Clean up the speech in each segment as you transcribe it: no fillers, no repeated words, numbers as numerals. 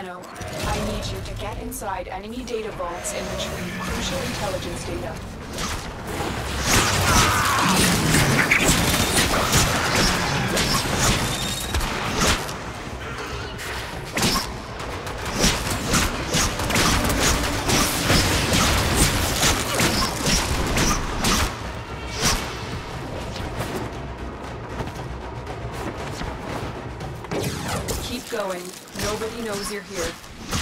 Tenno, I need you to get inside enemy data vaults and retrieve crucial intelligence data. Keep going. Nobody knows you're here.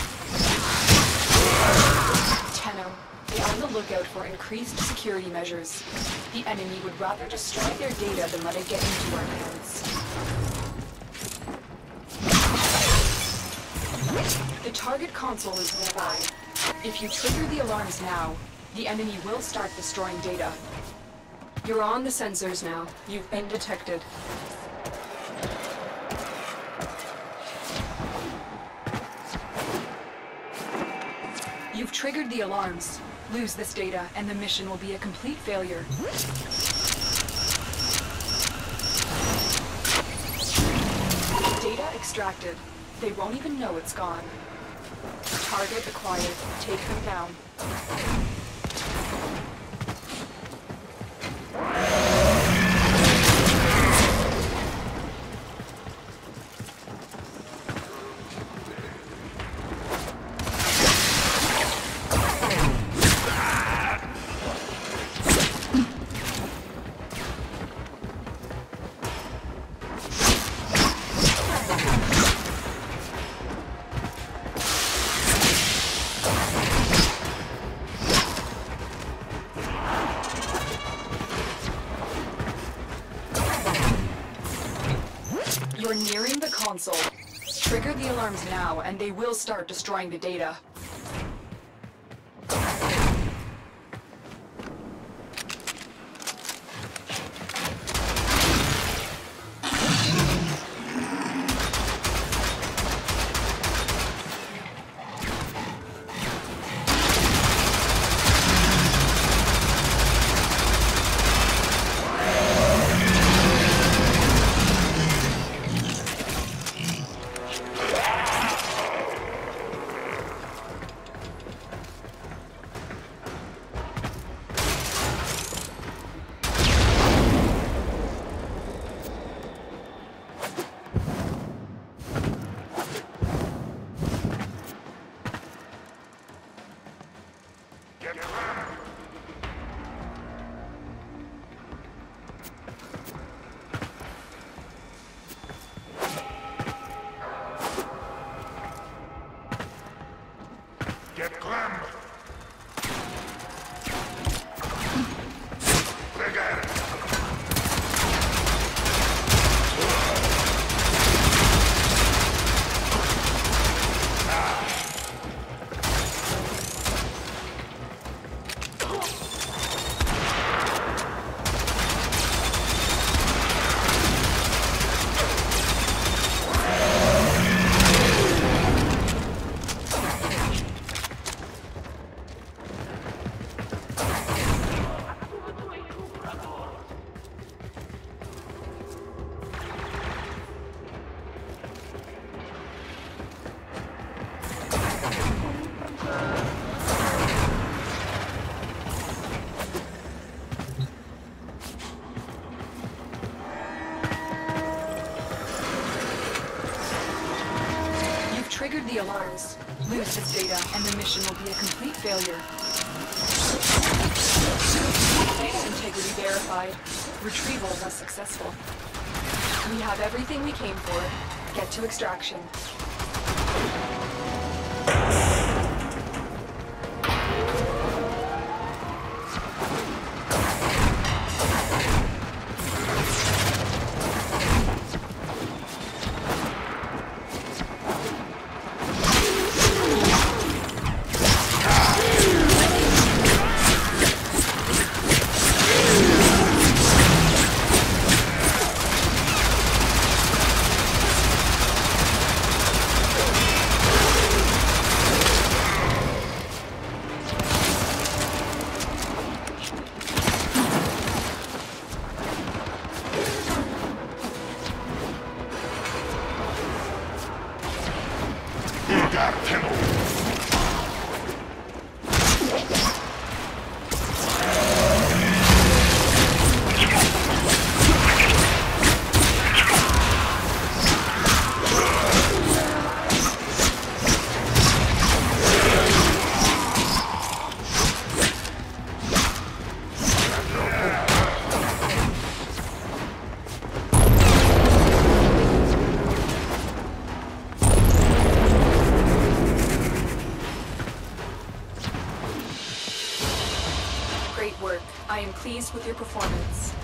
Tenno, be on the lookout for increased security measures. The enemy would rather destroy their data than let it get into our hands. The target console is nearby. If you trigger the alarms now, the enemy will start destroying data. You're on the sensors now. You've been detected. You've triggered the alarms. Lose this data, and the mission will be a complete failure. Data extracted. They won't even know it's gone. Target acquired. Take them down. You're nearing the console. Trigger the alarms now, and they will start destroying the data. Get grim! Trigger! Triggered the alarms. Lose this data, and the mission will be a complete failure. Data integrity verified. Retrieval was successful. We have everything we came for. Get to extraction. Great work. I am pleased with your performance.